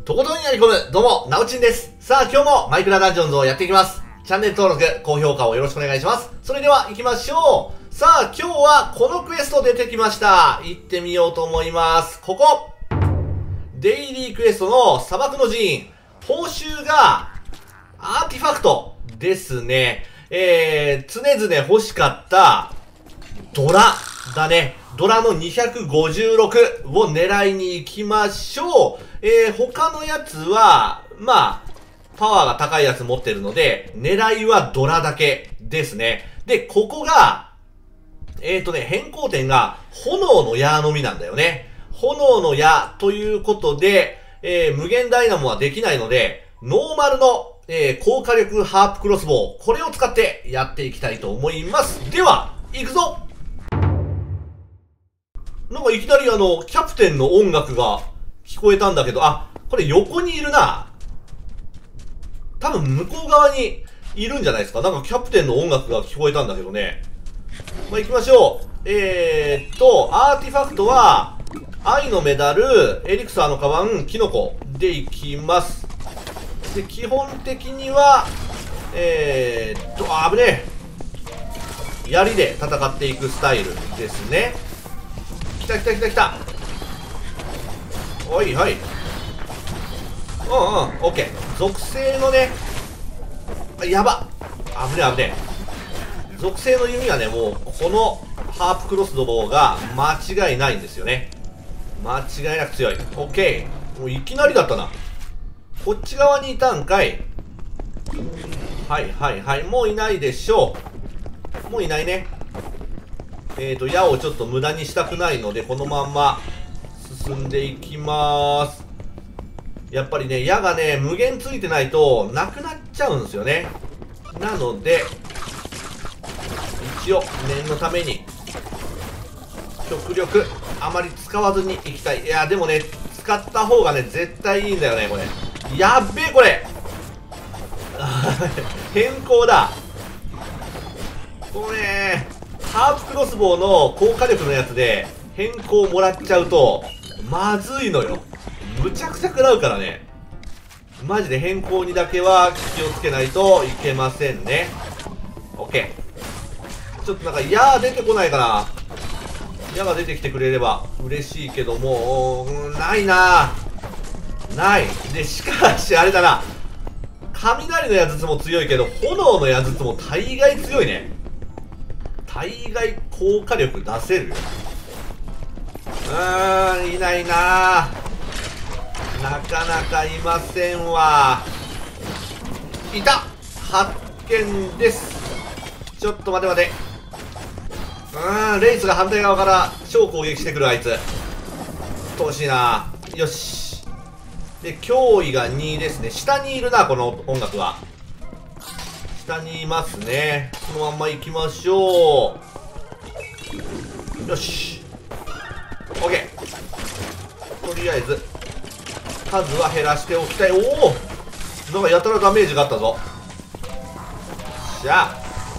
とことんやり込む、どうも、なおちんです。さあ、今日もマイクラダンジョンズをやっていきます。チャンネル登録、高評価をよろしくお願いします。それでは行きましょう。さあ、今日はこのクエスト出てきました。行ってみようと思います。ここデイリークエストの砂漠の寺院。報酬がアーティファクトですね。常々欲しかったドラだね。ドラの256を狙いに行きましょう。他のやつは、まあ、パワーが高いやつ持ってるので、狙いはドラだけですね。で、ここが、変更点が、炎の矢のみなんだよね。炎の矢ということで、無限ダイナモはできないので、ノーマルの、高火力ハープクロスボウ、これを使ってやっていきたいと思います。では、行くぞ！なんかいきなりキャプテンの音楽が聞こえたんだけど、あ、これ横にいるな。多分向こう側にいるんじゃないですか。なんかキャプテンの音楽が聞こえたんだけどね。まあ、行きましょう。アーティファクトは、愛のメダル、エリクサーのカバン、キノコでいきます。で、基本的には、危ねえ。槍で戦っていくスタイルですね。来た来た来た来た。おいはい。オッケー。属性のね、やば。危ねえ危ねえ。属性の弓はね、もう、このハープクロスボウが間違いないんですよね。間違いなく強い。オッケー。もういきなりだったな。こっち側にいたんかい。はいはいはい。もういないでしょう。もういないね。矢をちょっと無駄にしたくないので、このまんま進んでいきまーす。やっぱりね、矢がね、無限ついてないと、なくなっちゃうんですよね。なので、一応、念のために、極力、あまり使わずにいきたい。いや、でもね、使った方がね、絶対いいんだよね、これ。やっべえ、これ変更だ。これね、ハープクロスボウの高火力のやつで変更もらっちゃうとまずいのよ。むちゃくちゃ食らうからね。マジで変更にだけは気をつけないといけませんね。 OK。 ちょっとなんか矢出てこないかな。矢が出てきてくれれば嬉しいけども、ないな。ないで、しかしあれだな、雷の矢筒も強いけど炎の矢筒も大概強いね。大概高火力出せる。いないな。なかなかいませんわ。いた！発見です。ちょっと待て待て。レイスが反対側から超攻撃してくる、あいつ。うっとうしいな。よし。で、脅威が2ですね。下にいるな、この音楽は。下にいますね。そのまんま行きましょう。よし。OK。とりあえず、数は減らしておきたい。おお！なんかやたらダメージがあったぞ。しゃ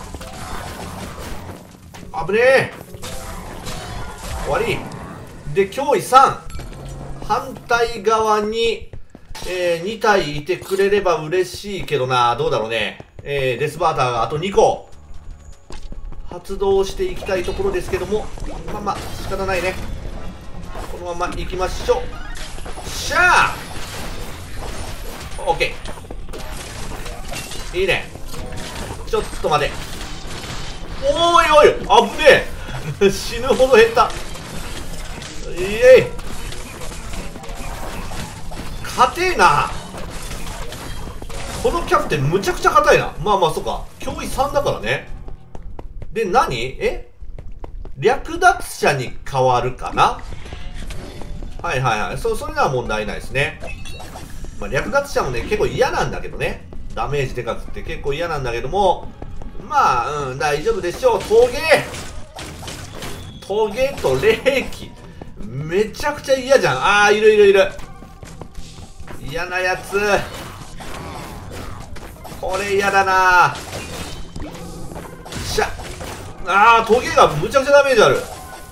あ。危ねえ。終わり。で、脅威3。反対側に、2体いてくれれば嬉しいけどな。どうだろうね。デスバーターがあと2個発動していきたいところですけども、まあまあ仕方ないね。このまま行きましょう。しゃあ OK。 いいね。ちょっと待て。おいおい危ねえ死ぬほど減った。イエイ、硬えな。このキャプテンむちゃくちゃ硬いな。まあまあそうか、脅威3だからね。で、何？略奪者に変わるかな。はいはいはい。それなら問題ないですね。まあ略奪者もね、結構嫌なんだけどね。ダメージでかくって結構嫌なんだけども、まあ、大丈夫でしょう。トゲと霊気。めちゃくちゃ嫌じゃん。ああ、いるいるいる。嫌なやつ。これ嫌だな。しゃ。ああ、トゲがむちゃくちゃダメージある。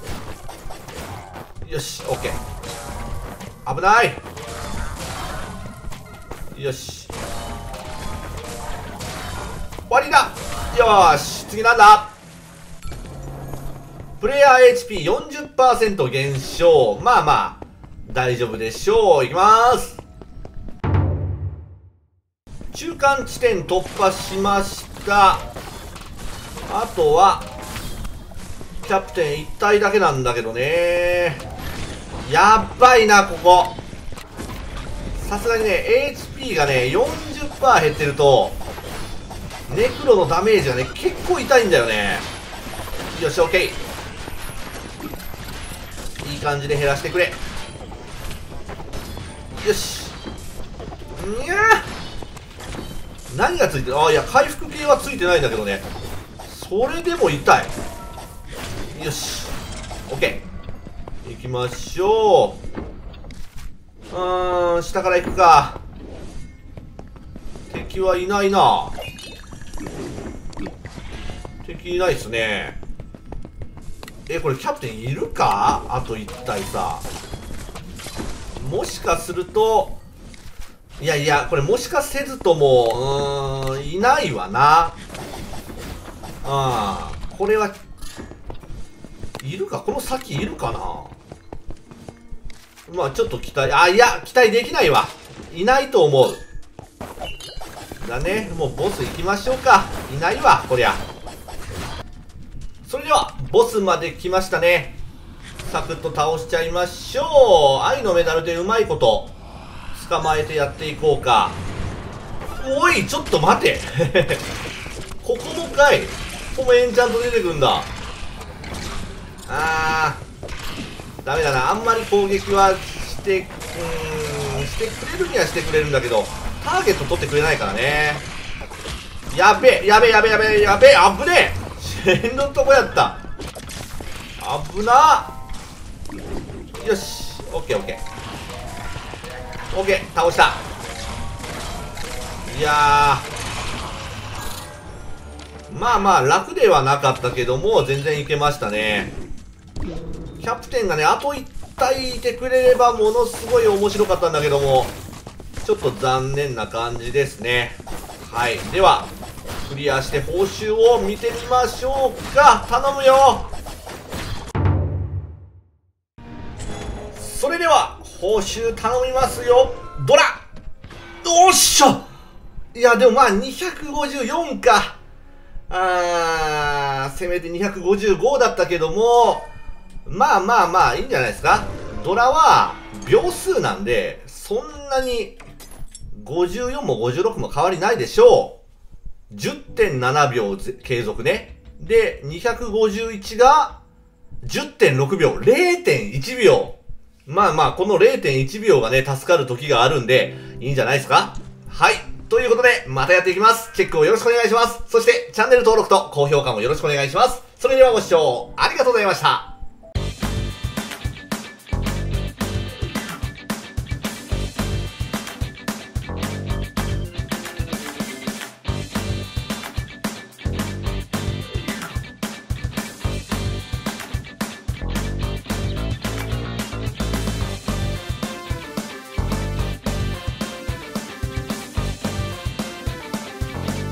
よし、オッケー。危ない。 よし。終わりだ。よーし。次なんだ。プレイヤー HP40% 減少。まあまあ、大丈夫でしょう。いきまーす。中間地点突破しました。あとは、キャプテン1体だけなんだけどね。やっばいな、ここ。さすがにね、HP がね、40% 減ってると、ネクロのダメージがね、結構痛いんだよね。よし、OK。いい感じで減らしてくれ。よし。にゃー、何がついてる？ああ、いや、回復系はついてないんだけどね。それでも痛い。よし。OK。行きましょう。下から行くか。敵はいないな。敵いないっすね。これキャプテンいるか？あと1体さ。もしかすると、いやいや、これもしかせずとも、いないわな。これは、いるか？この先いるかな？まあちょっと期待、いや、期待できないわ。いないと思う。だね、もうボス行きましょうか。いないわ、こりゃ。それでは、ボスまで来ましたね。サクッと倒しちゃいましょう。愛のメダルでうまいこと捕まえてやっていこうか。おい、ちょっと待て。ここもかい。ここもエンチャント出てくんだ。ダメだな。あんまり攻撃はしてくれるにはしてくれるんだけど、ターゲット取ってくれないからね。やべえ、やべえ、やべえ、やべえ、やべえ、あぶねえ。チェーンのとこやった。あぶな。よし、オッケーオッケー。オッケー、倒した。いやー、まあまあ楽ではなかったけども、全然いけましたね。キャプテンがね、あと1体いてくれればものすごい面白かったんだけども、ちょっと残念な感じですね。はい。では、クリアして報酬を見てみましょうか。頼むよ。それでは、報酬頼みますよ。ドラ！おっしゃ！いや、でもまあ、254か。せめて255だったけども、まあまあまあ、いいんじゃないですか。ドラは、秒数なんで、そんなに、54も56も変わりないでしょう。10.7 秒継続ね。で、251が、10.6 秒、0.1 秒。まあまあ、この 0.1 秒がね、助かる時があるんで、いいんじゃないですか。はい。ということで、またやっていきます。チェックをよろしくお願いします。そして、チャンネル登録と高評価もよろしくお願いします。それではご視聴ありがとうございました。